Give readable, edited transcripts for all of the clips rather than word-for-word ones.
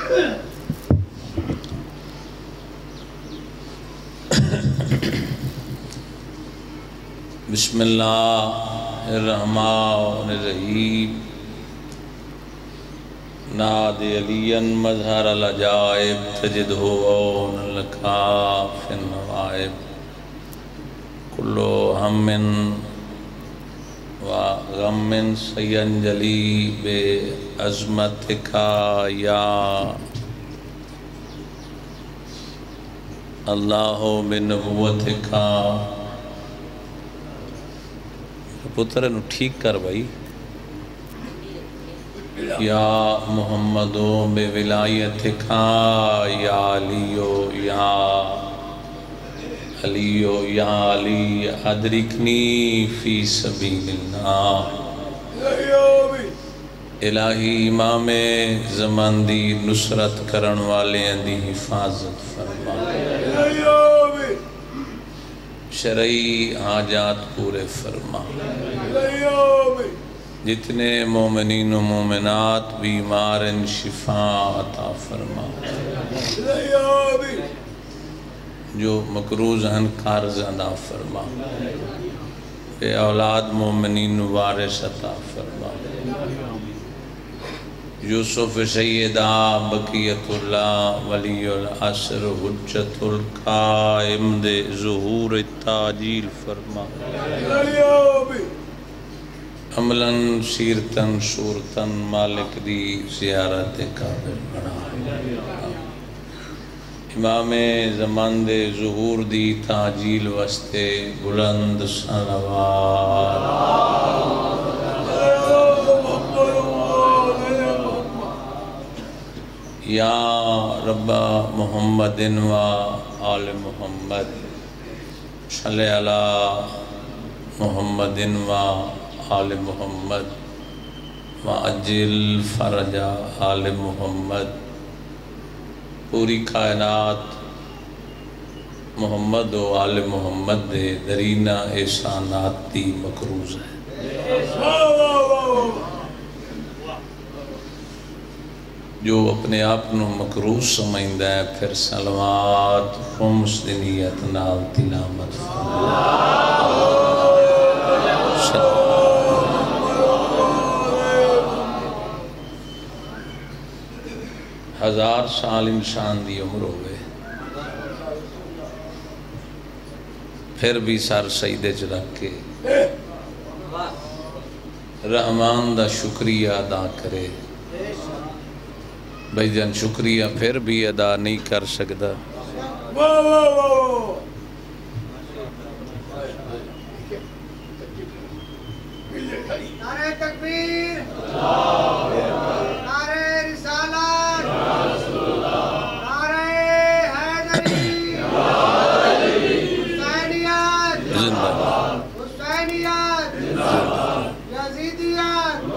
بسم اللہ الرحمن الرحیم نادی علی مظہر العجائب تجدہ عون لکا فی النوائب کلو ہم و غم سینجلی بے عظمتکا یا اللہ بنبوتکا پتر نو ٹھیک کر بھائی یا محمدو بے ولایتکا یا علیو یا علیو یا علی ادرکنی فی سبیل اللہ الہی امام زمان دی نصرت کرن والے دی حفاظت فرما شرعی حاجات پورے فرما جتنے مومنین و مومنات بیمار شفاء عطا فرما جو مقروض ہیں قرض ادا فرما بے اولاد مومنین وارث عطا فرما یوسف سیدہ بقیت اللہ ولی العصر حجت القائم دے ظہور تعجیل فرما عملاً سیرتاً صورتاً مالک دی زیارت قابل بنا امام زمان دے ظہور دی تعجیل واسطے بلند صلوات یا رب محمد و آل محمد صلی علی محمد و آل محمد وعجل فرج آل محمد پوری کائنات محمد و آل محمد دے درینہ احسانات دی مقروض ہے جو اپنے آپنوں مقروض سمجھتا ہے پھر صلوات خمس دنیت نال تلاوت ہزار سال انسان دی عمر ہوئے پھر بھی سر سجدے چ رکھ کے رحمان دا شکریہ ادا کرے بھائی جان شکریہ پھر بھی ادا نہیں کر سکتا نعرہ تکبیر نعرہ رسالت نعرہ حیدری حسینیت حسینیت یزیدیت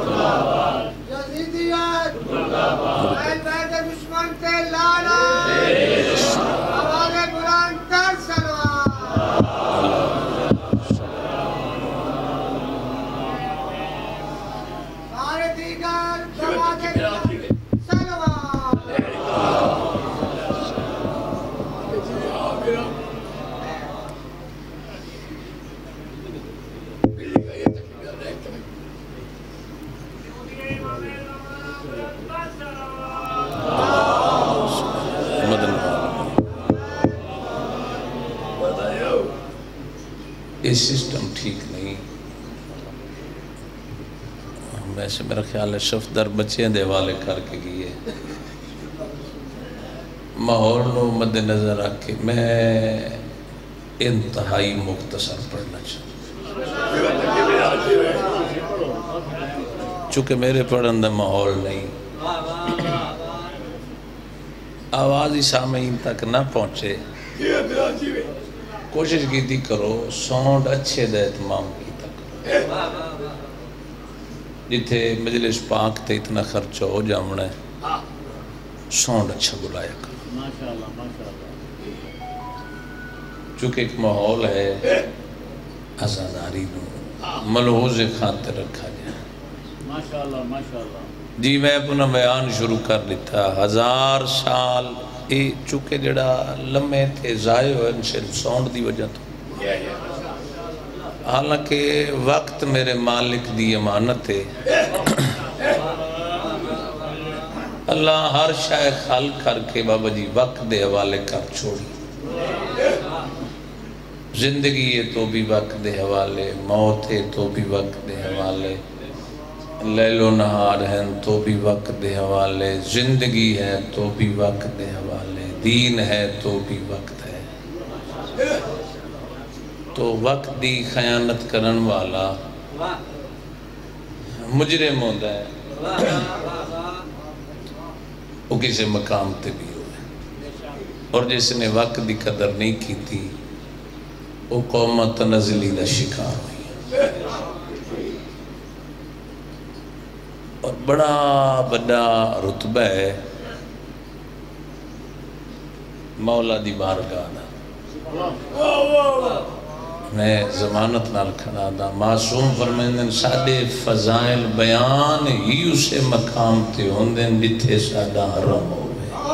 یزیدیت اہل بیت دشمن تے لعنت آواز بلند کر صلوات سارے دیگر جماعت صلوات یہ سسٹم ٹھیک نہیں ویسے میرا خیال ہے صفدر بچے دے والے کر کے گئے ماحول نو مد نظر رکھ کے میں انتہائی مختصر پڑھنا چاہتا چونکہ میرے پڑھن دا ماحول نہیں آواز ہی سامعین تک نہ پہنچے کوشش کی تھی کرو ساؤنڈ اچھے دے اہتمام کی تک جتھے مجلس پاک تے اتنا خرچہ ہو جامنا ہے ساؤنڈ اچھا بلایا کرو چونکہ ایک ماحول ہے عزاداری نو ملحوظ خاطر رکھا جائے ماشاءاللہ جی میں اپنا بیان شروع کر دیتا 1000 سال یہ چونکہ جڑا لمحے تھے ضائع ہوئے صرف ساؤنڈ دی وجہ تو حالانکہ وقت میرے مالک دی امانت ہے اللہ ہر شے حل کر کے بابا جی وقت دے حوالے کر چھوڑی زندگی ہے تو بھی وقت دے حوالے موت ہے تو بھی وقت دے حوالے لیل و نہار ہیں تو بھی وقت دے حوالے زندگی ہے تو بھی وقت دے حوالے دین ہے تو بھی وقت ہے تو وقت دی خیانت کرن والا مجرم ہوتا ہے وہ کسی مقام تے بھی ہوئے اور جس نے وقت دی قدر نہیں کی تھی وہ قوم تنزلی دا شکار ہوئی اور بڑا بڑا رتبہ ہے مولا دی بارگاہ دا میں ضمانت نال کھڑا دا معصوم فرمیندن ساڈے فضائل بیان ہی اسے مقام تے ہوندن جتھے ساڈا حرم ہوئے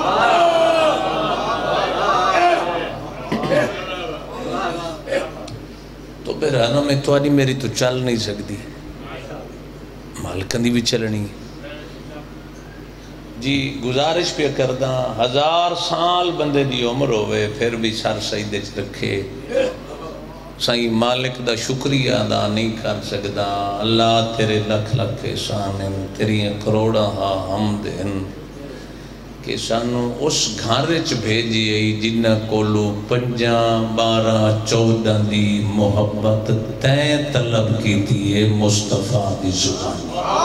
تو بہرحال میں توانی میری تو چل نہیں سکتی مالکن دی بھی چلنی جی گزارش پہ کردہ 1000 سال بندے دی عمر ہوئے پھر بھی سر سجدے چ رکھے سائیں مالک دا شکریہ ادا نہیں کر سکدا اللہ تیرے لکھ لکھ احسان ہیں تیری کروڑا حمد ہیں کہ سانو اس گھر وچ بھیجی ہے جنہ کولو 5 12 14 دی محبت تیں طلب کی تھی ہے مصطفیٰ دی زبان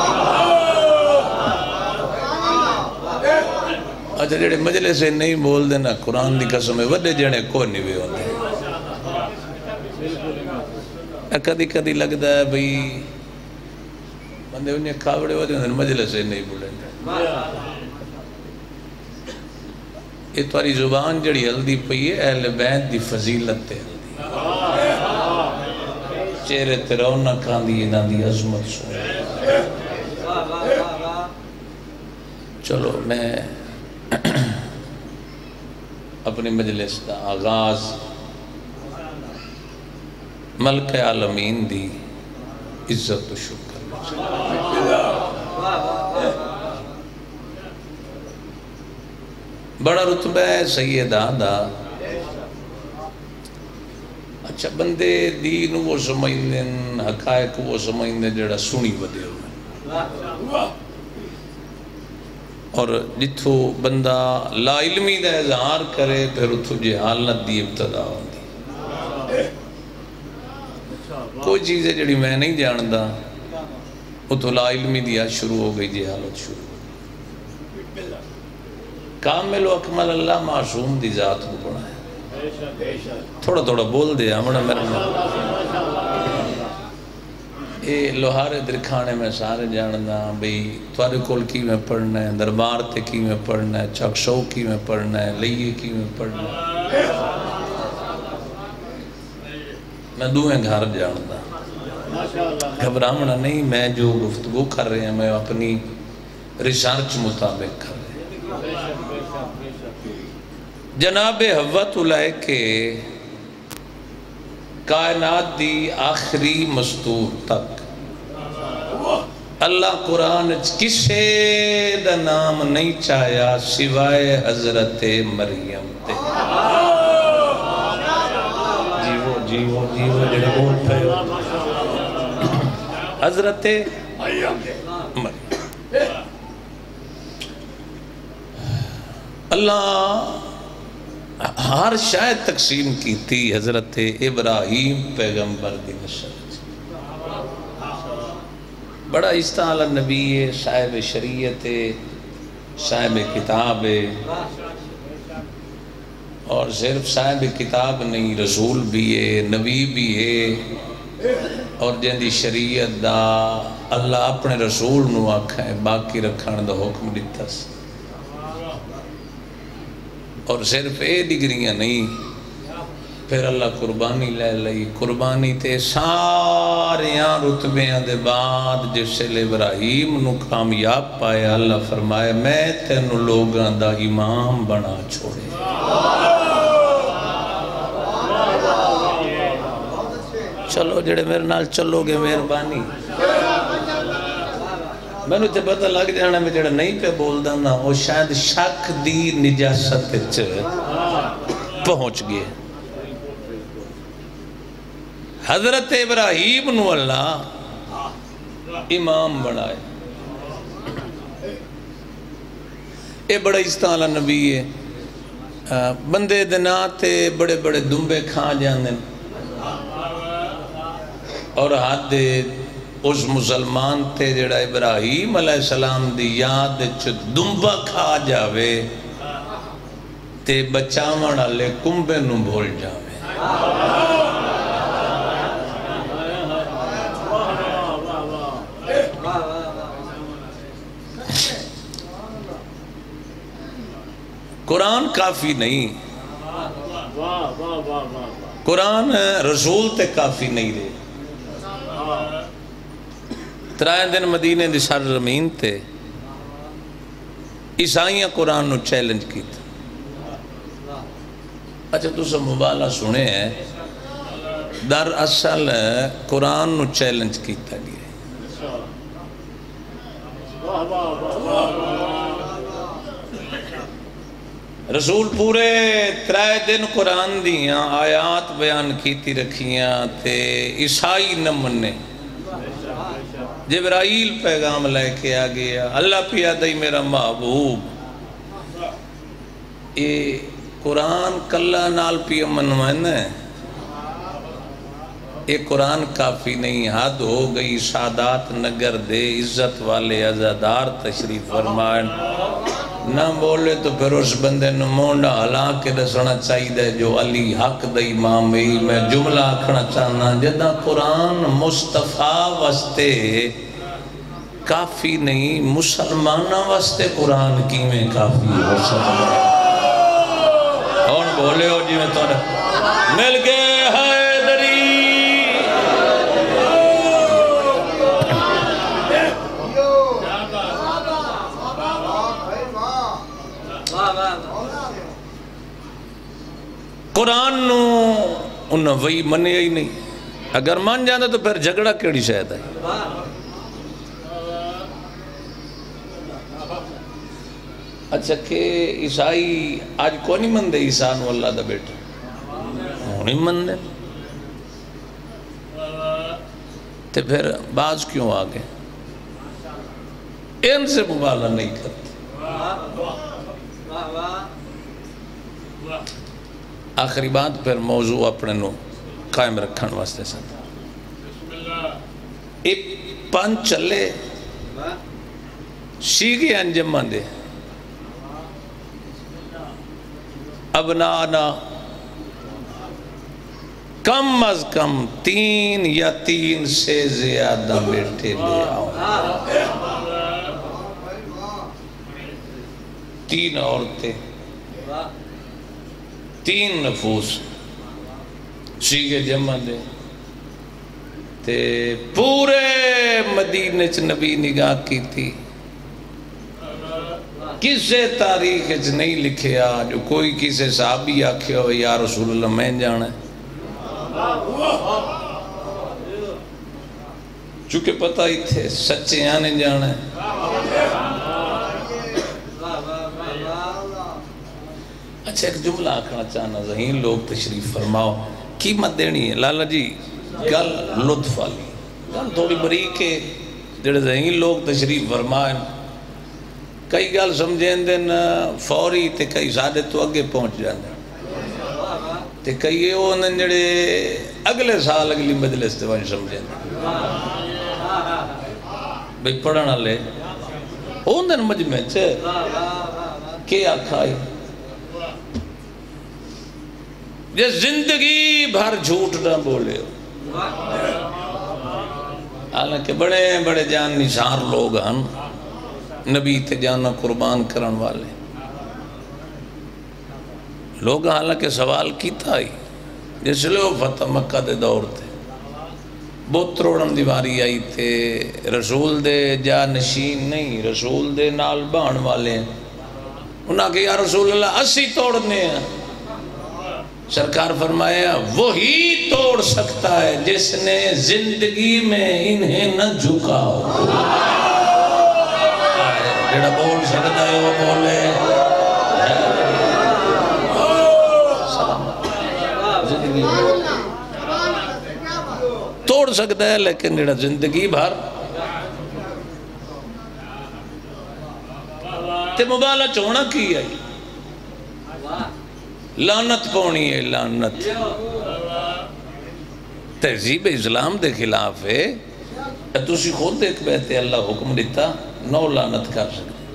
اچھا جڑے مجلے سے نہیں بول دینا قرآن دی قسم ہے وڈے جنے کو نہیں بھی ہوتے کدی کدی لگتا ہے بھئی بندے انہیں کھاوڑے ہوتے ہیں مجلے سے نہیں بولیں یہ تواری زبان جڑی ہلدی پئی ہے اہل بیت دی فضیلت تے ہلدی چہرے تے رونق آندی انہاں دی عظمت سن چلو میں اپنی مجلس دا آغاز ملک عالمین دی عزت و شکر بڑا رتبہ ہے سیدہ دا اچھا بندے دین وہ سمجھن حقائق وہ سمجھن جڑا سنی ودے ہوئے اور جتھو بندہ لا علمی دا اظہار کرے پھر اتھو جہالت دی ابتدا ہوندی کوئی چیز ہے جڑی میں نہیں جاندا اتھو لا علمی دیا شروع ہو گئی جہالت شروع کامل و اکمل اللہ معصوم دی ذات کو بڑھا ہے تھوڑا تھوڑا بول دیا ہمارا میرا یہ لوہارے درکھانے میں سارے جاننا بھئی توارے کول کی میں پڑھنا ہے دربار تے کی میں پڑھنا ہے چکشو کی میں پڑھنا ہے لئیے کی میں پڑھنا ہے میں دوئیں گھر جاننا گھبرامنا نہیں میں جو گفتگو کر رہے ہیں میں اپنی ریسرچ مطابق کر رہے ہیں جناب حوت لائے کے کائنات دی آخری مستور تک اللہ قرآن کسے دا نام نہیں چاہیا سوائے حضرت مریم تے جیو جڑے بول پھے حضرت مریم اللہ ہر شاید تقسیم کی تھی حضرت ابراہیم پیغمبر دی نسل بڑا استعال نبی ہے صاحب شریعت ہے صاحب کتاب ہے اور صرف صاحب کتاب نہیں رسول بھی ہے نبی بھی ہے اور جن دی شریعت دا اللہ اپنے رسول نو آکھا ہے باقی رکھان دا حکم دیتا سے اور صرف اے ڈگریاں نہیں پھر اللہ قربانی لے لئی قربانی تے ساریاں رتبیاں دے بعد جس لئے ابراہیم نو کامیاب پایا اللہ فرمایا میں تینو لوگاں دا امام بنا چھوڑے چلو جڑے میرے نال چلو گے مہربانی میں نے تے پتہ لگ جانا میں جڑا نہیں پہ بول دینا وہ شاید شک دی نجاست پہنچ گئے حضرت ابراہیم نو اللہ امام بنائے اے بڑا استعالی نبی ہے بندے دناتے بڑے بڑے دنبے کھا جاندن اور حد اس مسلمان تے جڑا ابراہیم علیہ السلام دی یاد دنبا کھا جاوے تے بچاون والے کنبے نو بھول جاوے قرآن کافی نہیں قرآن رسول تے کافی نہیں رہے ترائے دن مدینے دی سر زمین تے عیسائیاں قرآن نو چیلنج کی تھا اچھا تو سب مبالہ سنے ہیں در اصل قرآن نو چیلنج کیتا گیا رسول پورے ترائے دن قرآن دیاں آیات بیان کیتی رکھیاں تے عیسائی نہ مننے جبرائیل پیغام لے کے آ گیا اللہ پیا دئی میرا محبوب یہ قرآن کلہ نال پیا منوائن ہے یہ قرآن کافی نہیں حد ہو گئی سادات نگر دے عزت والے عزادار تشریف فرمائن نہ بولے تو پھر اس بندے نے مونڈا ہلا کے دسنا چاہیے جو علی حق دا امام ہی میں جملہ آکھنا چاہنا جدہ قرآن مصطفیٰ واسطے کافی نہیں مسلمانہ واسطے قرآن کی میں کافی ہو سکتا اور بولے ہو جی میں توڑا مل گئے حیدری قرآن نو انہوں وہی منیا ہی نہیں اگر مان جانا تو پھر جھگڑا کیڑی شاید ہے اچھا کہ عیسائی آج کون ہی مندے عیسیٰ نو اللہ دا بیٹا ہونی مندے تو پھر بعض کیوں آگے ان سے مبالہ نہیں کرتے آخری بات پھر موضوع اپنے نو قائم رکھن واسطے ساتھ ایک پان چلے سیگے انجمہ دے ابنانا کم از کم 3 یا 3 سے زیادہ بیٹے لے آؤں 3 عورتیں 3 نفوس سیگے جمع دے تے پورے مدینہ چ نبی نگاہ کی تھی کسے تاریخ چ نہیں لکھیا جو کوئی کسے صحابی آکھے ہو یا رسول اللہ میں جانا ہے چونکہ پتہ ہی تھے سچے آنے جانا ہے اچھا ایک جملہ آکھنا چاہنا ذہین لوگ تشریف فرماؤ قیمت دینی ہے لالا جی گل لطف والی گل تھوڑی بریک ہے جڑے ذہین لوگ تشریف فرمائیں کئی گل سمجھیں دن فوری تے کئی سادے تو اگے پہنچ جاندے تے کئی یہ ہوندن جڑے اگلے سال اگلی مجلس تے وہاں سمجھیں دن بھئی پڑھنا لے ہوندن مجمع چھے کیا کھائی یہ زندگی بھر جھوٹ نہ بولے ہو حالانکہ بڑے بڑے جان نثار لوگ ہیں نبی تے جانا قربان کرن والے لوگ حالانکہ سوال کیتا ہی جس لئے وہ فتح مکہ دے دور تھے بت روڑن دیواری آئی تھے رسول دے جا نشین نہیں رسول دے نال بان والے ہیں انہاں کہ یا رسول اللہ اسی توڑنے ہیں سرکار فرمایا وہی توڑ سکتا ہے جس نے زندگی میں انہیں نہ جھکاؤ جڑا بول سکتا ہے وہ بولے توڑ سکتا ہے لیکن جڑا زندگی بھر تے مبالہ چونا کی ہے لعنت پونی ہے لعنت تہذیب اسلام دے خلاف ہے تسی خود ایک بیتے اللہ حکم دیتا نو لعنت کر سکتے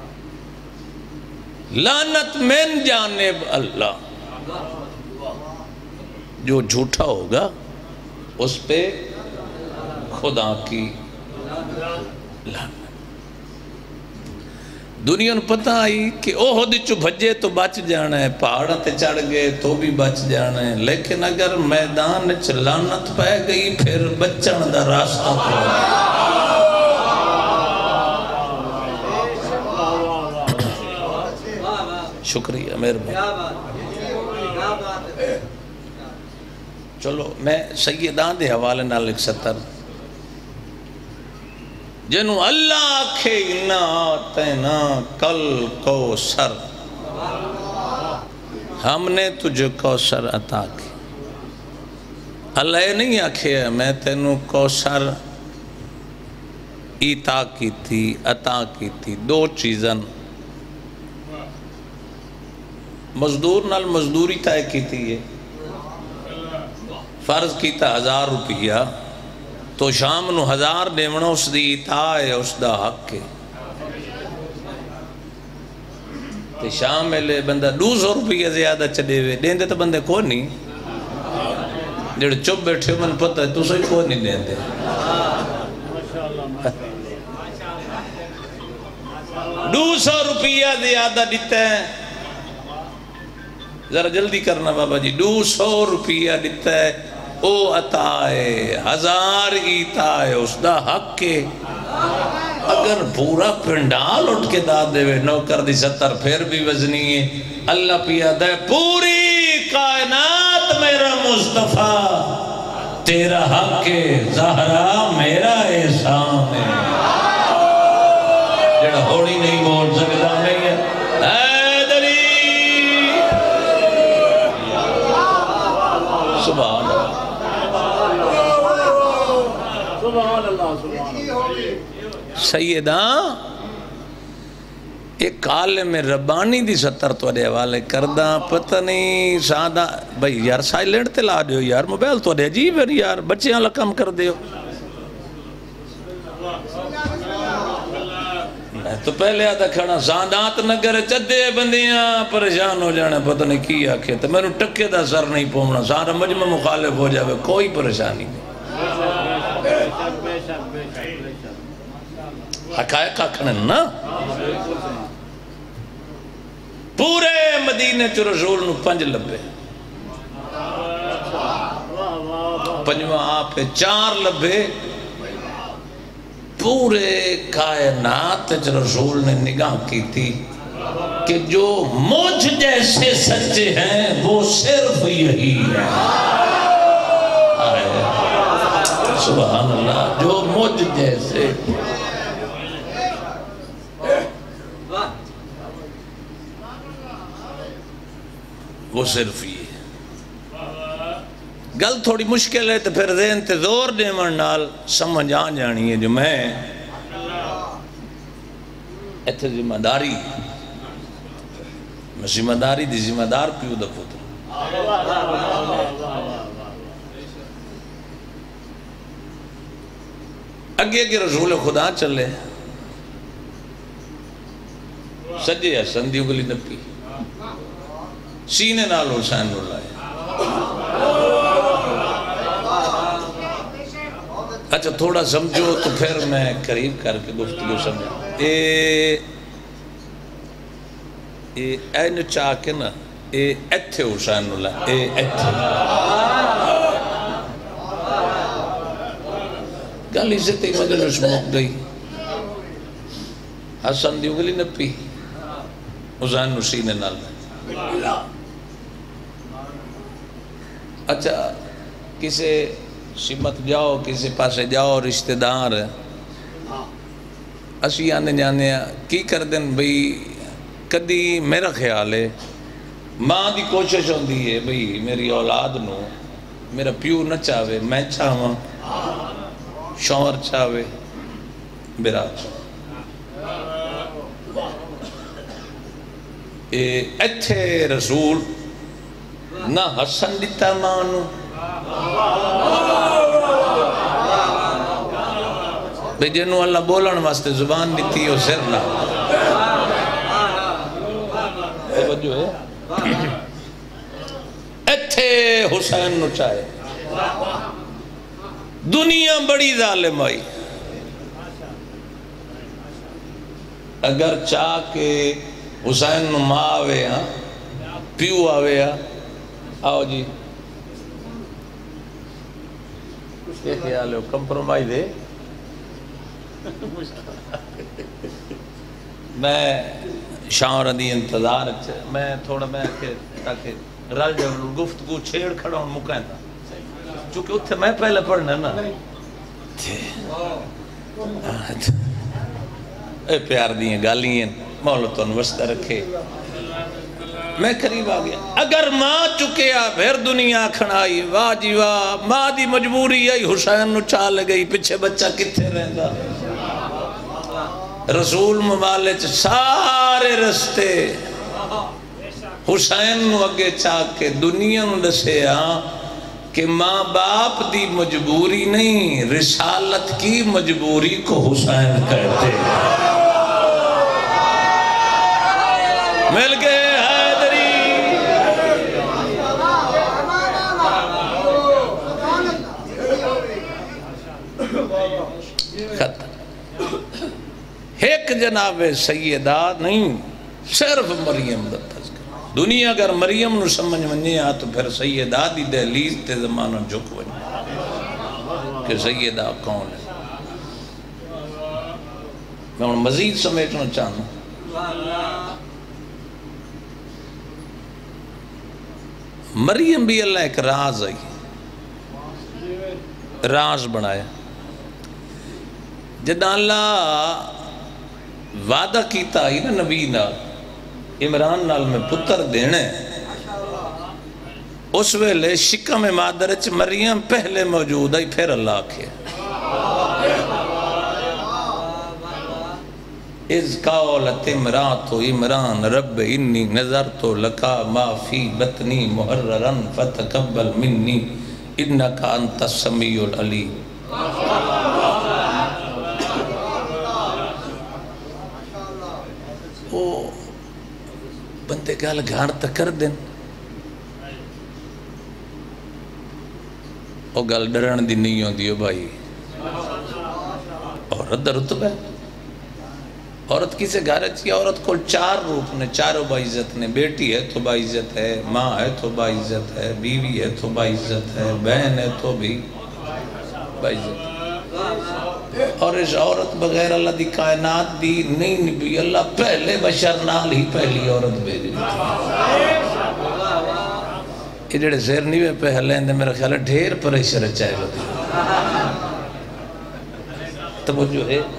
لعنت من جانب اللہ جو جھوٹا ہوگا اس پہ خدا کی لعنت دنیا نے پتہ آئی کہ اوہد چو بھجے تو بچ جانا ہے پہاڑ تے چڑھ گئے تو بھی بچ جانا ہے لیکن اگر میدان چ لعنت پہ گئی پھر بچن دا راستہ پہ شکریہ مہربانی چلو میں سیدان دے حوالے نال ایک سطر جنہوں اللہ آکھے انا آتینا کل کوثر ہم نے تجھے کوثر عطا کی اللہ یہ نہیں آکھے میں تینوں کوثر عطا کی تھی عطا کی تھی دو چیزن مزدور نال مزدوری طے کی تھی یہ فرض کیتا 1000 روپیہ تو شام نو 1000 دیونا اس دی عطا ہے اس دا حق ہے تے شام میں لے بندہ 200 روپیہ زیادہ چلے ہوئے دین دے تو بندے کو نہیں جڑے چپ بیٹھے من پتہ ہے تو سوئی کو نہیں دین دے 200 روپیہ زیادہ دیتا ہے ذرا جلدی کرنا بابا جی 200 روپیہ دیتا ہے او عطا ہے 1000 عطا ہے اس دا حق ہے اگر پورا پنڈال اٹھ کے داد دے نوکر دی 70 پھر بھی وزنی ہے اللہ پیا دے پوری کائنات میرا مصطفیٰ تیرا حق ہے زہرا میرا احسان ہے جڑا ہوڑی نہیں بول سکتا نہیں ہے سبحان سیداں ایک عالم ربانی دی 70 تو دے حوالے کردہ پتہ نہیں سادہ بھئی یار سائلنٹ تے لا دیو یار موبائل تو دے عجیب ہے یار بچے اللہ کم کر دیو میں تو پہلے آدھا کھڑا سادات نگر چدے بندیاں پریشان ہو جانا پتہ نہیں کی آکھے تو میں نے ٹکے دا سر نہیں پومنا سارا مجمع مخالف ہو جاوے کوئی پریشانی نہیں حقائق آکھنے نا پورے مدینے چو رسول نو 5 لبے 5واں آپ 4 لبے پورے کائنات چو رسول نے نگاہ کی تھی کہ جو مجھ جیسے سچے ہیں وہ صرف یہی ہے سبحان اللہ جو مجھ جیسے وہ صرف یہ گل تھوڑی مشکل ہے تو پھر ذہن تے زور دے مرنال سمجھ آ جانی ہے جو میں ایتھے ذمہ داری میں ذمہ داری دی ذمہ دار پیو دا پتر اگے اگے رسول خدا چلے سجے حسن دی اگلی نپی سینے نال حسین اللہ اچھا تھوڑا سمجھو تو پھر میں قریب کر کے گفتگو سمجھو این چاہ کے نا اے ایتھے حسین اللہ اے ایتھے گل عزت ہی مجلس موک گئی حسن دی اگلی نپی حسین نسینے نال اچھا کسے سمت جاؤ کسے پاسے جاؤ رشتہ دار اسی آنے جانے کی کر دیں بھئی کدی میرا خیال ہے ماں دی کوشش ہوندی ہے بھئی میری اولاد نو میرا پیو نہ چاہوے میں چاہواں شوہر چاہوے میرا ایتھے رسول نہ حسن دیتا مانو بے جنو اللہ بولن واسطے زبان دیتی ہو سر نہ توجہ ہے ایتھے حسین نو چاہے دنیا بڑی ظالم آئی اگر چاہ کے حسین نو ماں آوے ہاں پیو آوے ہاں آؤ جی کیا خیال ہے کمپرومائز ہے میں شاور دی انتظار میں تھوڑا میں تاکہ رل جب گفتگو چھیڑ کھڑا ہوں مکہیں تھا چونکہ اتھے میں پہلے پڑھنا نا اے پیار دیئے گالیاں مولتون وسطہ رکھے میں قریب آ گیا اگر ماں چکے آ پھر دنیا کھڑائی واہ جی واہ ماں دی مجبوری آئی حسین نو چال گئی پچھے بچہ کتھے رہندا رسول مبالچ سارے رستے حسین نو اگے چاہ کے دنیا نو دسے ہاں کہ ماں باپ دی مجبوری نہیں رسالت کی مجبوری کو حسین کہتے مل گئے ایک جناب سیدہ نہیں صرف مریم دا تذکر دنیا اگر مریم نو سمجھ منجے آ تو پھر سیدہ دی دہلیز تے زمانہ جھک ونجے کہ سیدہ کون ہے میں انہوں مزید سمیٹنا چاہنا مریم بھی اللہ ایک راز آئی راز بنایا جدہ اللہ وعدہ کیتا ہی نا نبی نال عمران نال میں پتر دینے اس ویلے شکم مادرچ مریم پہلے موجود آئی پھر اللہ کے اِذْ قَالَتِ امْرَأَتُ عِمْرَانَ رَبِّ إِنِّي نَذَرْتُ لَكَ مَا فِي بَطْنِي مُحَرَّرًا فَتَقَبَّلْ مِنِّي إِنَّكَ أَنْتَ السَّمِيعُ الْعَلِيمُ وہ بندے گال گھار تک کر دیں وہ گال ڈرن دی نہیں ہوں دیو بھائی عورت در رتبہ عورت کسے گھر اچھی عورت کو چار روپ نے چاروں باعزت نے بیٹی ہے تو باعزت ہے ماں ہے تو باعزت ہے بیوی ہے تو باعزت ہے بہن ہے تو بھی باعزت اور اس عورت بغیر اللہ دی کائنات دی نہیں نبی اللہ پہلے بشر نال ہی پہلی عورت بھیجی یہ جڑے زیر نہیں پہلے ہیں میرا خیال ہے ڈھیر پریشر چاہے ہوتی توجہ ہے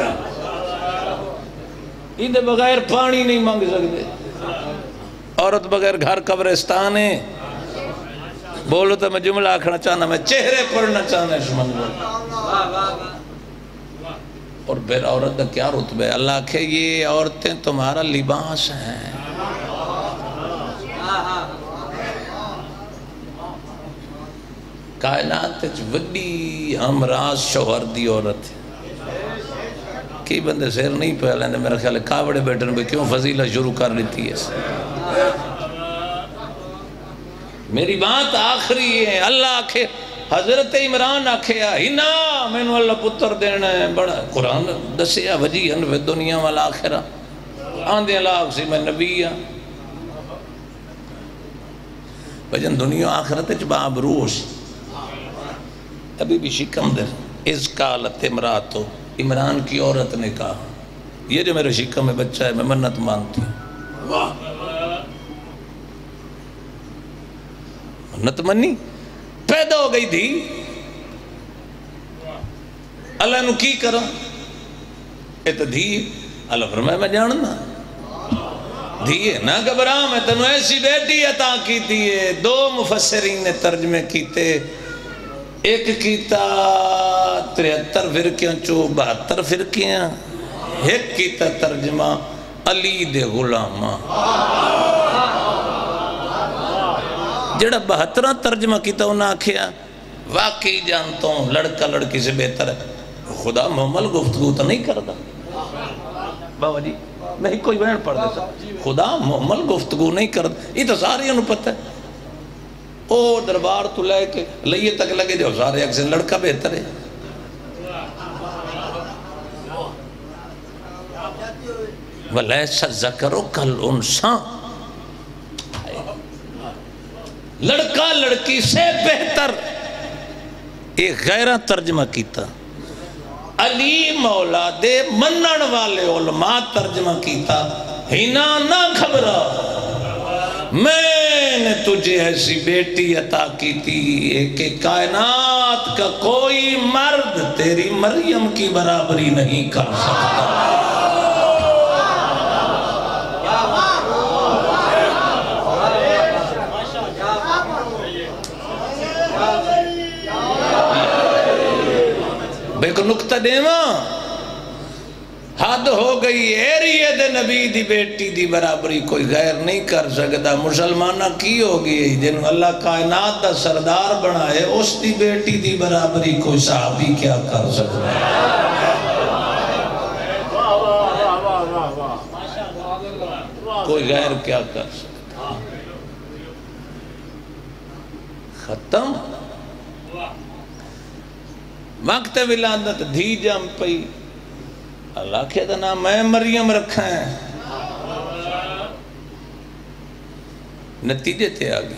یہ بغیر پانی نہیں مانگ سکتے عورت بغیر گھر قبرستان ہے بولو تو میں جملہ آکھنا چاہنا میں چہرے پڑھنا چاہنا اس منظر اور پھر عورت کا کیا رتبہ ہے اللہ کہ یہ عورتیں تمہارا لباس ہیں کائنات وڈی ہمراز شوہر دی عورت ہے کی بندے سیر نہیں پہلے ہیں میرا خیال ہے کاوڑے بیٹھنے پہ کیوں فضیلہ شروع کر لیتی ہے میری بات آخری ہے اللہ آکھے حضرت عمران آکھے ہینا میں نے اللہ پتر دینا ہے بڑا قرآن دسیا وجیہن و دنیا والا آخرہ آندھے اللہ آکھ سی میں نبی ہاں بجن دنیا آخرت جباب روش ابھی بھی شکم در اس قالت امراتو عمران کی عورت نے کہا یہ جو میرے شکم میں بچہ ہے میں منت مانتی ہوں منت منی پیدا ہو گئی تھی اللہ نو کی کرا اے تو دھی اللہ فرمائے میں جاننا دھیے نہ گھبرا میں تنو ایسی بیٹی عطا کی تھی دو مفسرین نے ترجمے کیتے ایک کیتا 73 فرقیاں چو 72 فرقیاں ایک کیتا ترجمہ علی دے غلامہ جڑا 72 ترجمہ کیتا انہاں آکھیا واقعی جانتا ہوں لڑکا لڑکی سے بہتر ہے خدا محمل گفتگو تو نہیں کردا بابا جی نہیں کوئی بہن پڑھ دیتا خدا محمل گفتگو نہیں کردا یہ تو ساری انہوں پتہ ہے او دربار تو لے کے لئیے تک لگے جو سارے اکثر لڑکا بہتر ہے وَلَيْسَ ذَكَرُ كَالْأُنْثَىٰ لڑکا لڑکی سے بہتر ایک غیرہ ترجمہ کیتا علی مولا دے منن والے علماء ترجمہ کیتا ہینا نہ گھبرا میں نے تجھے ایسی بیٹی عطا کی تھی کہ کائنات کا کوئی مرد تیری مریم کی برابری نہیں کر سکتا بے کو نکتہ دیواں حد ہو گئی ایریت نبی دی بیٹی دی برابری کوئی غیر نہیں کر سکتا مسلمانہ کی ہوگی جن اللہ کائنات دا سردار بنائے اس دی بیٹی دی برابری کوئی صحابی کیا کر سکتا کوئی غیر کیا کر سکتا ختم وقت ولادت دھی جم پئی اللہ کہتا نا میں مریم رکھا ہے نتیجے تھے آگے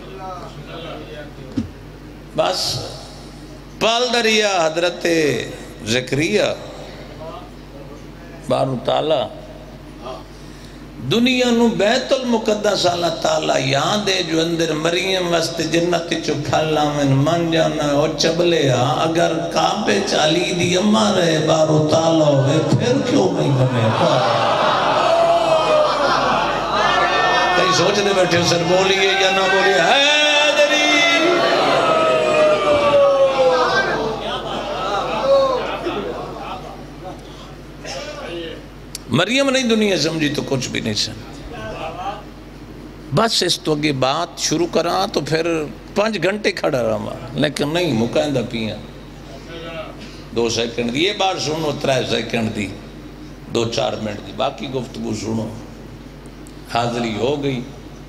بس پال دریا حضرت زکریہ بارو تعالیٰ دنیا نو بیت المقدس اللہ تعالیٰ یہاں دے جو اندر مریم وست جنت چو پھلا من جانا او چبلے اگر کعبے چالی دی اماں رہے بارو تعالیٰ ہوئے پھر کیوں نہیں بنے کئی سوچنے بیٹھے سر بولیے یا نہ بولیے حیدری مریم نہیں دنیا سمجھی تو کچھ بھی نہیں سمجھی بس اس تو اگے بات شروع کرا تو پھر 5 گھنٹے کھڑا رہا لیکن نہیں مکائندہ پیاں 2 سیکنڈ دی یہ بات سنو 3 سیکنڈ دی 2-4 منٹ دی باقی گفتگو سنو حاضری ہو گئی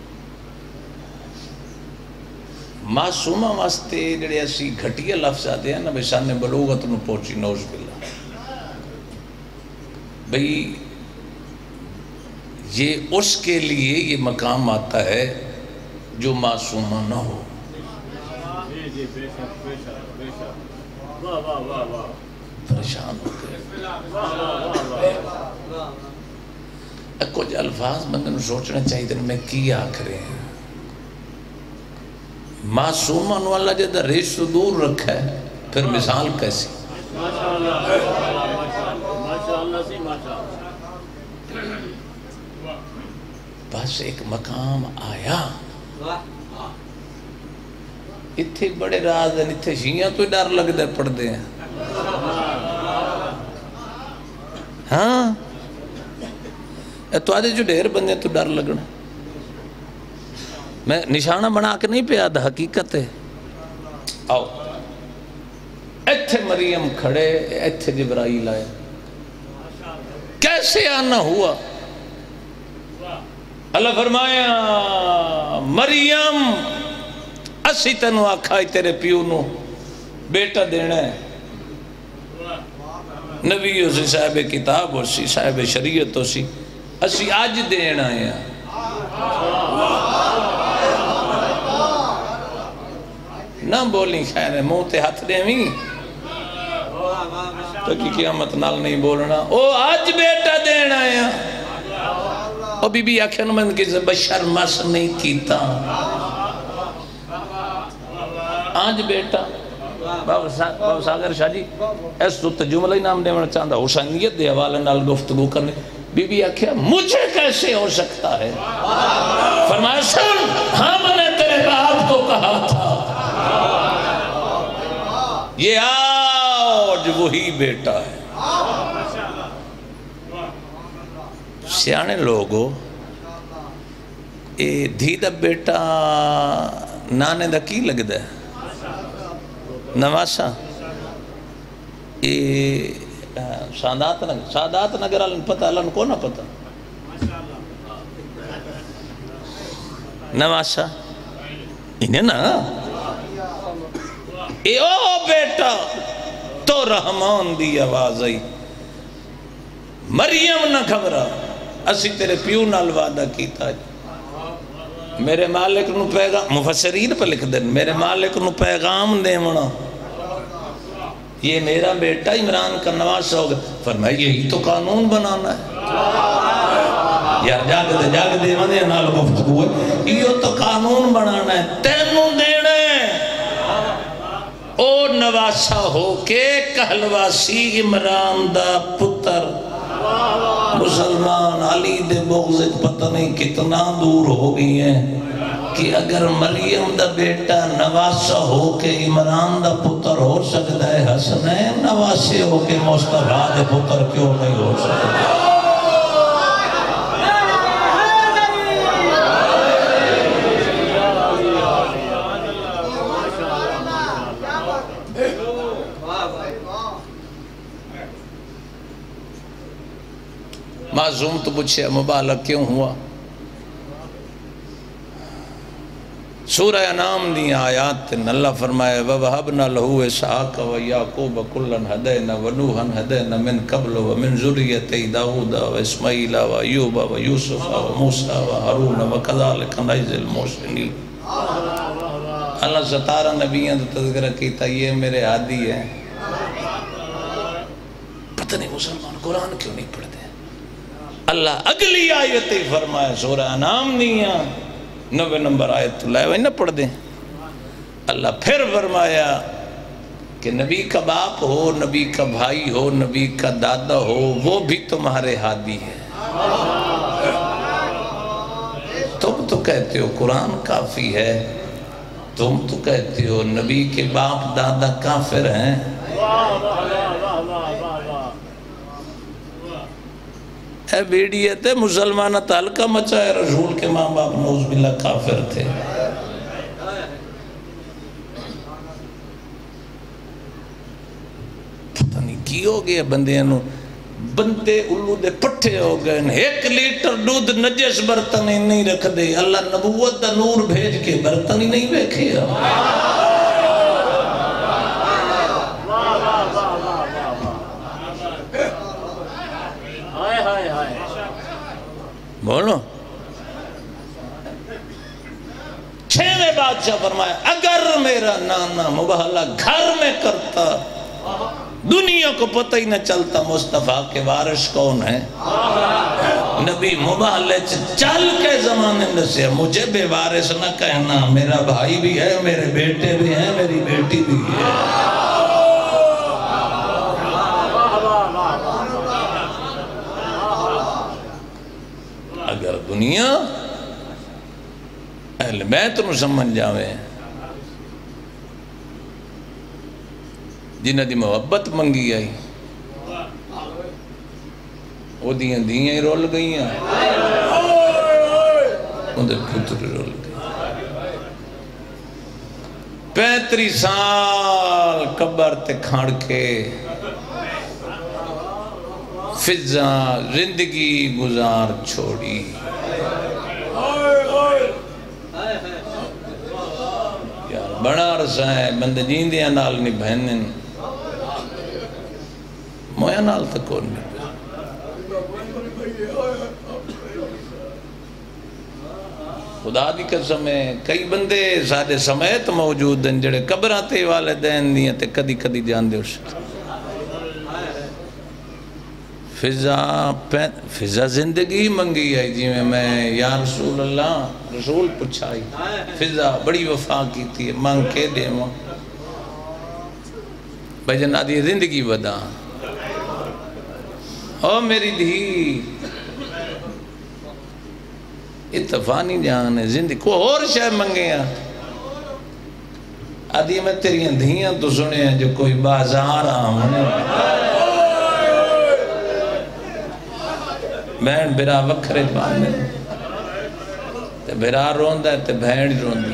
معصومہ واسطے جڑے اسی گھٹیا لفظ آتے ہیں نا بھئی سانے بلوغت نو پہنچی نوز باللہ بھئی یہ اس کے لیے یہ مقام آتا ہے جو معصومہ نہ ہو پریشان ہو گئے کچھ الفاظ بندے سوچنا چاہیے تھے میں کی آکھ رہے ہیں معصومہ نو اللہ جدہ ریش تو دور رکھا ہے پھر مثال کیسی بس ایک مقام آیا اتھے بڑے راز ہیں اتھے شیعہ تو ڈر لگ دے پڑھ دے ہیں ہاں تو آدھے جو ڈھیر بندے تو ڈر لگنا میں نشانہ بنا کے نہیں پہ آدھا حقیقت ہے آؤ ایتھے مریم کھڑے ایتھے جبرائیل آئے کیسے آنا ہوا اللہ فرمایا مریم اسی تنو آکھائی تیرے پیونو بیٹا دینا ہے نبی اسی صاحب کتاب اسی صاحب شریعت اسی اسی آج دینا ہے نہ بولی خیر ہے منہ تے ہاتھ دے بھی تو کی قیامت نال نہیں بولنا او آج بیٹا دینا ہے او بی بی آکھے نمند کی بشر مس نہیں کیتا آج بیٹا بابا ساگر شاہ جی اس تو تجملہ ہی نام دے منا چاہتا حسینیت دے حوالے نال گفتگو کرنے بی بی آکھے مجھے کیسے ہو سکتا ہے فرمایا سن ہم نے تیرے باپ کو کہا تھا یہ آج وہی بیٹا ہے سیانے لوگو اے دھی دا بیٹا نانے دا کی لگ دے نواسا اے سادات نگر اللہ پتہ اللہ کو نہ پتہ نواسا انہیں نا اے او بیٹا تو رحمان دی آواز آئی مریم نہ خبرہ اسی تیرے پیو نال وعدہ کیتا میرے مالک نو پیغام مفسرین پر لکھ دیں میرے مالک نو پیغام دے منا یہ میرا بیٹا عمران کا نواسا ہوگا فرمایا یہی تو قانون بنانا ہے یار جاگ دے مندے نال گفتگو ہے یہ تو قانون بنانا ہے تینوں دینے او نواسا ہو کے کہلواسی عمران دا پتر مسلمان علی دے بغضت پتہ نہیں کتنا دور ہو گئی ہیں کہ اگر مریم دا بیٹا نواسا ہو کے عمران دا پتر ہو سکتا ہے حسنین نواسے ہو کے مصطفیٰ دے پتر کیوں نہیں ہو سکتا معصوم تو پوچھے مبالغ کیوں ہوا سورہ انعام دی آیات اللہ فرمائے وَوَهَبْنَا لَهُ إِسْحَاقَ وَيَعْقُوبَ كُلًّا هَدَيْنَا وَنُوحًا هَدَيْنَا مِن قَبْلُ وَمِن ذُرِّيَّتِهِ دَاوُودَ وَإِسْمَاعِيلَ وَأَيُّوبَ وَيُوسُفَ وَمُوسَى وَهَارُونَ وَكَذَلِكَ نَجْزِي الْمُحْسِنِينَ اللہ 17 نبیوں کا تذکرہ کیتا یہ میرے عادی ہیں پتہ نہیں مسلمان قرآن کیوں نہیں پڑھتے اللہ اگلی آیت فرمایا سورہ انعام دیا 9 نمبر آیت لائے وہی نہ پڑھ دیں اللہ پھر فرمایا کہ نبی کا باپ ہو نبی کا بھائی ہو نبی کا دادا ہو وہ بھی تمہارے ہادی ہے تم تو کہتے ہو قرآن کافی ہے تم تو کہتے ہو نبی کے باپ دادا کافر ہیں اے بیڑیت ہے مسلمانہ تعلقہ مچائے رسول کے ماں باپ نوز باللہ کافر تھے پتہ نہیں کی ہو گیا بندیاں بندے اللہ دے پٹھے ہو گئے 1 لیٹر دودھ نجس برتن ہی نہیں رکھ دے اللہ نبوت دا نور بھیج کے برتن ہی نہیں بیکھیا بولو 6ویں بادشاہ فرمایا اگر میرا نانا مباہلہ گھر میں کرتا دنیا کو پتہ ہی نہ چلتا مصطفیٰ کے وارث کون ہے نبی مباہلے چل کے زمانے میں سے مجھے بے وارث نہ کہنا میرا بھائی بھی ہے میرے بیٹے بھی ہیں میری بیٹی بھی ہے اگر دنیا اہل بیت نو سمجھ جاوے جنہ دی محبت منگی آئی وہ دیاں ہی رول گئی ہیں اندر پتر رول گئی 35 سال قبر تے کھاڑ کے فضا زندگی گزار چھوڑی یار بڑا عرصہ ہے بند جیندیاں نال نہیں بہنن مویا نال تک کون نہیں خدا دی قسم ہے کئی بندے سارے سمیت موجود ہیں جڑے قبراں تے والدین دیاں تے کدی کدی جان دے اس فضا زندگی منگی ہے جی میں یا رسول اللہ رسول پچھائی فضا بڑی وفا کی تھی مانگ کے دے ماں بھائی جنا دی زندگی ودا او میری دھی اتفانی جان ہے زندگی کو اور شے منگے ہیں آدھی میں تیری دھیاں تو سنے ہیں جو کوئی بازار آمنے بہن برا وکھرے پانے تے برا روندہ ہے تے بہن روندی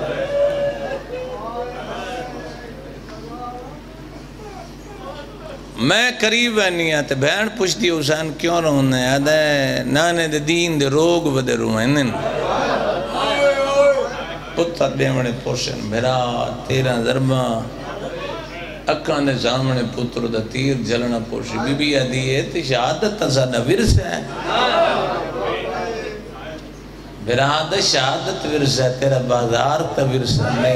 میں قریب ہے نہیں آتے بہن پوچھتی حسین کیوں روندہ ہے آدھے نانے دے دین دے روگ بدے روئنن پتہ دیمنے پوشن بھرا تیرہ ضربہ اکان دے سامنے پتر دا تیر جلنا پوشی بی بی آدھی ہے تی شہادت تسانہ ورس ہے براد شہادت ورس ہے تیرا بازار تا ورس نہیں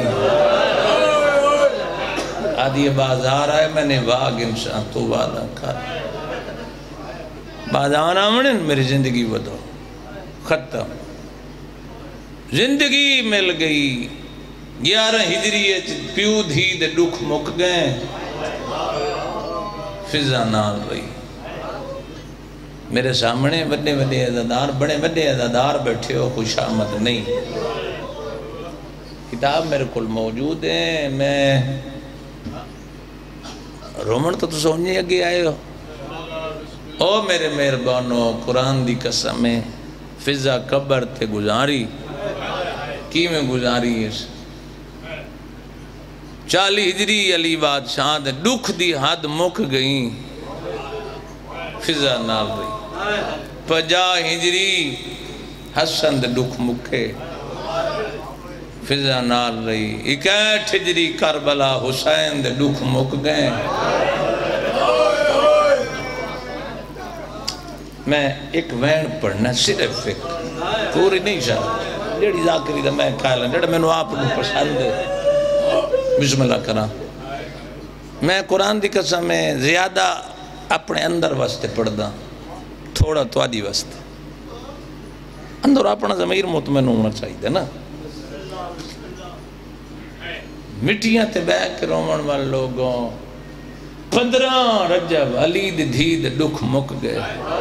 آدھی بازار آئے میں نے واگ انسان تو وعدہ کر بازار آمنن میری زندگی بدو ختم زندگی مل گئی 11 ہجری پیو دھی دے دکھ مک گئے فضا نال رہی میرے سامنے بڑے بڑے عزادار بڑے بڑے عزادار بیٹھے ہو خوش آمد نہیں کتاب میرے کل موجود ہے میں رومن تو سوچنے اگے آئے ہو او میرے مہربانو قرآن دی قسم ہے فضا قبر تے گزاری کی میں گزاری اس 40 ہجری علی بادشاہ دے دکھ دی حد مک گئی فضا نال رہی 50 ہجری حسن دے دکھ مکے فضا نال رہی 61 ہجری کربلا حسین دے دکھ مک گئے میں ایک وین پڑھنا صرف ایک پوری نہیں شاہ جیڑی ذاکری دا میں کھائلہ جیڑا میں نے آپ کو پسند ہے بسم اللہ کرا میں قرآن دی قسم میں زیادہ اپنے اندر واسطے پڑھ دا تھوڑا تو آدھی واسطے اندر اپنا ضمیر مطمئن ہونا چاہیے نا مٹیاں تے بیک رومن والے لوگوں 15 رجب علی دی دھی دے دکھ مک گئے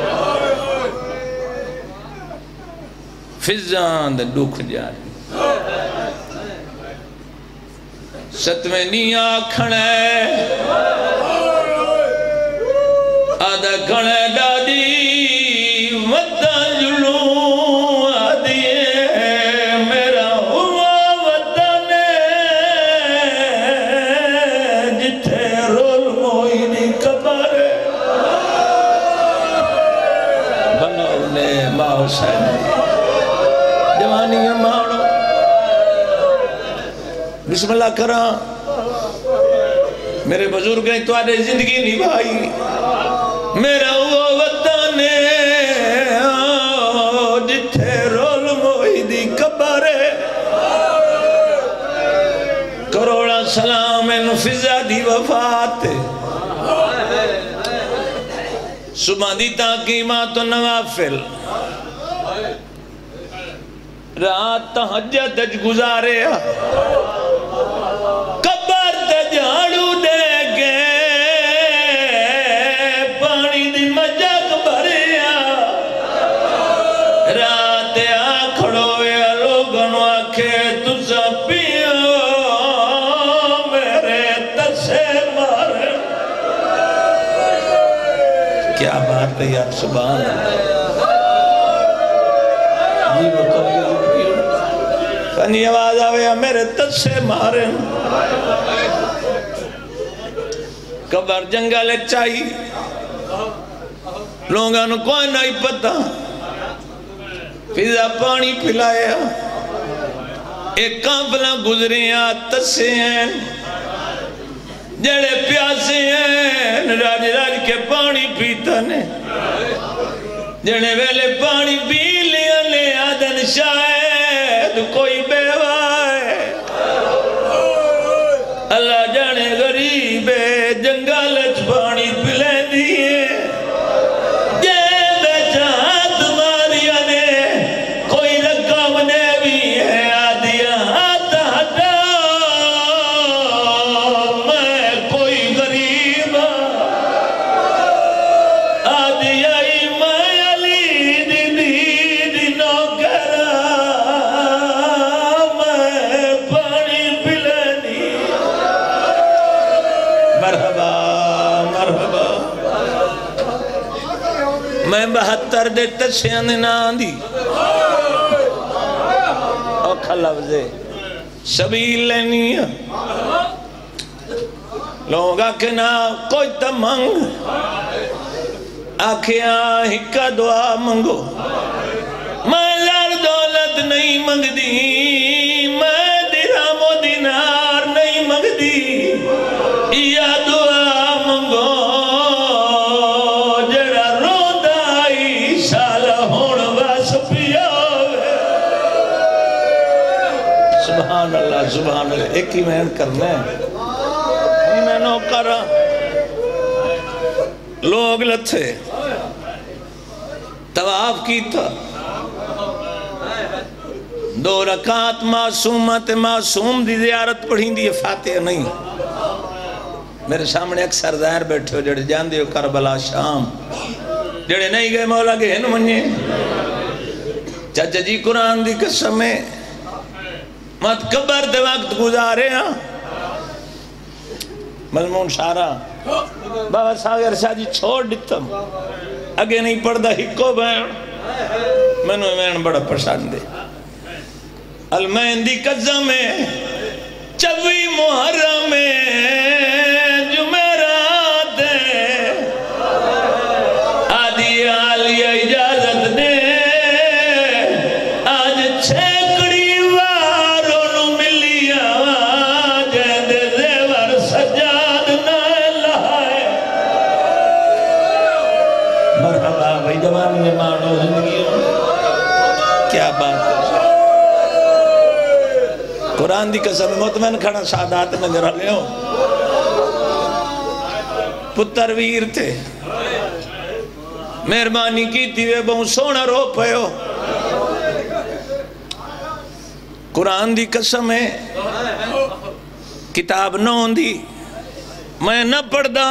فضان دے دکھ جاری ستویں نیاں کھڑے آدھا کھڑے ڈاڈی وطن جلوں آدھیے میرا ہوا وطن جتھے رول موئی دی قبر بناؤ نے ماں حسین جوانی مانو بسم اللہ کرا میرے بزرگ ہیں تو آدھے زندگی نبھائی میرا وہ وطن جتھے رول موئی دی قبر کروڑا سلام ان فضا دی وفات صبح دی تاقیمات و نوافل رات تہجد گزارے قبر تے جھاڑو دے کے پانی دی مجھک بھریا رات آکھڑوے لوگنو آکھے تُسا پیو میرے تسے مارے کیا بات ہے یار سبحان جی بطور فنی آواز آوے میرے تسے مارے قبر جنگل چاہی لوگاں نو کوئی نہیں پتا فضا پانی پلایا ایک کافلہ گزریاں تسے ہیں جڑے پیاسے ہیں راج راج کے پانی پیتا نے جڑے ویلے پانی پی لیا لے آدن شاہ میں 72 دے تسیاں دے نام دی اوکھا لفظے سبیل لینی ہے لوگ آکھے نا کوئی تمنگ آکھیاں ہکا دعا منگو میں لڑ دولت نہیں منگ دی میں درہم و دینار نہیں منگ دی یا دعا منگو جڑا رو دائی سالہ ہون بس پیاوے سبحان اللہ سبحان اللہ ایک ہی محن کرنا ہے میں نو کرا لوگ لتھے طواف کیتا 2 رکعت معصومت معصوم دی زیارت پڑھیں دی فاتحہ نہیں میرے سامنے اکثر ظاہر بیٹھے ہو جڑے جان دیو کربلا شام جڑے نہیں گئے مولا کے ہن منجے چچا جی قرآن دی قسم ہے مت قبر دے وقت گزارے ہاں مضمون شارہ بابا ساگر شاہ جی چھوڑ دیتا اگے نہیں پڑھدا ہکو بین میں نو میں بڑا پسند ہے المہندی قزم ہے 24 محرم جمعرات آدھی عالیہ اجازت دے آج چھیکڑی واروں نو ملیا جہد زیور سجاد نہ لائے مرحبا بھائی جوان نے مانو زندگی کیا بات ہے قرآن دی قسم مطمئن کھڑا سادات نظر آلے ہو پتر ویر تھے مہربانی کی تھی وے بہن سونا رو پہ ہو قرآن دی قسم ہے کتاب نہ ہوندی میں نہ پڑھ دا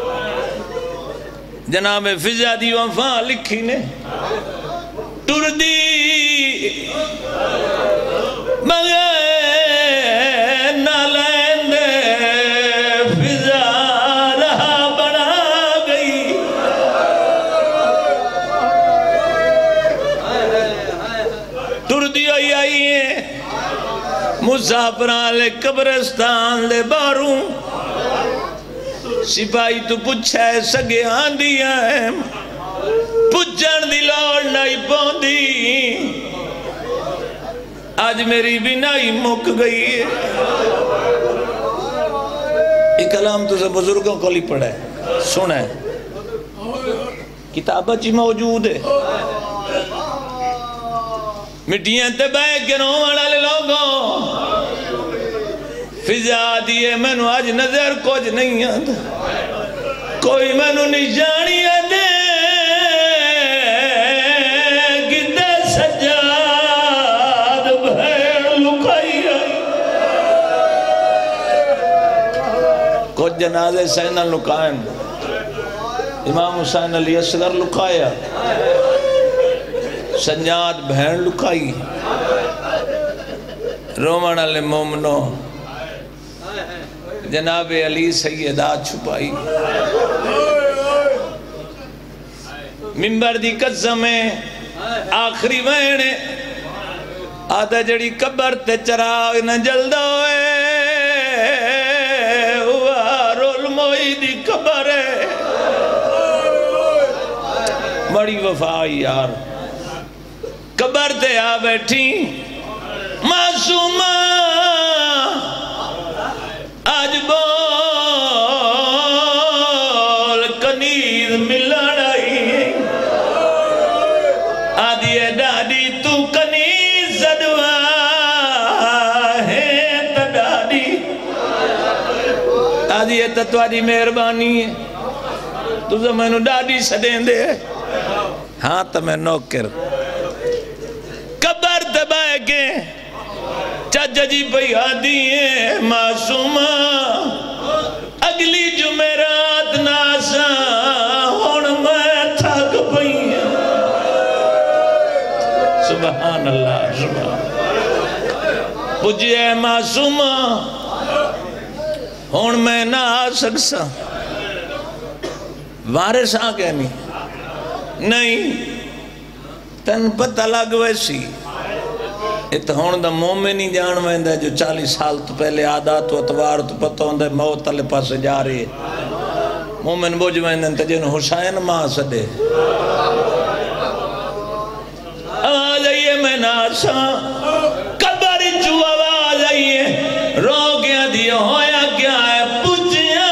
جناب فضا دی وفا لکھی نے ٹر دی بغیر مسافران لے قبرستان لے باروں سپاہی تو پچھے سگے آندیا ہے پچھن دی لوڑ نہیں پوندی آج میری بینائی مک گئی ہے یہ کلام تو سے بزرگوں کو لی پڑھا ہے سنا ہے کتابہ چی موجود ہے مٹیاں تے بے کے رومانا لے لوگوں فضا دیئے میں نو آج نظر کچھ نہیں آتا کوئی میں نو نشانی دے گدے سجاد بھیڑ لکائی آئی کچھ جنازے سینہ لکائیں امام حسین علی اصغر لکایا سنجاد بہن لکائی رومن علی مومنو جناب علی سیدہ چھپائی منبر دی قسم ہے آخری وینے آدھا جڑی قبر تے چراغ نہ جلدوئے رول موئی دی قبر ہے بڑی وفائی یار قبر تے آ بیٹھی معصومہ آج بول کنیز ملن آئی آدھی ڈاڈی تو کنیز زدوا ہے تا ڈاڈی آدھی تتواری مہربانی ہے تو زمانو ڈاڈی سدیں دے ہاں تا میں نوکر قبر دبائے کے چاچا جی پہی آدھی ہے معصومہ اگلی جمعرات ناسا ہون میں تھک پہی ہے سبحان اللہ سبحان پجھے معصومہ ہون میں نہ آ سکسا وارث آ گئے نہیں نہیں تن پتہ لگ ویسی ات ہون دا مومن ہی جان ویندہ جو 40 سال تو پہلے عادات و اتوار تو پتہ ہوندہ موت علی پاس جا رہے مومن بوجھ ویندہ تجن حسین ماں سدے آواز آئیے میں ناسا قبر جو آواز آئیے رو گیا دیا ہویا کیا ہے پوچھیا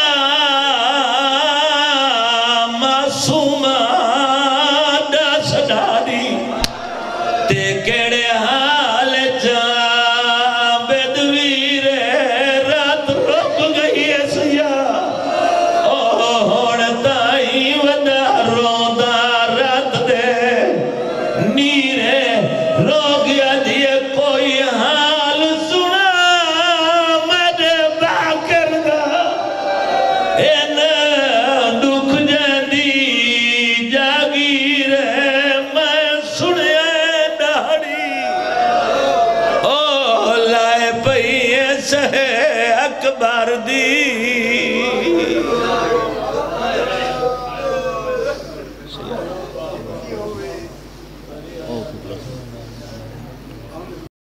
معصومہ دس ڈاری تے کیڑے حال چاہ بدویر رات رک گئی ہے سیا اوڑ تائی ودا روندہ رات دے نیرے رو گیا دیئے کوئی حال سنا میرے باکر دا این دکھ جاندی جاگیر میں سنے ڈاڑی او لائے پئیے سہے اکبر دی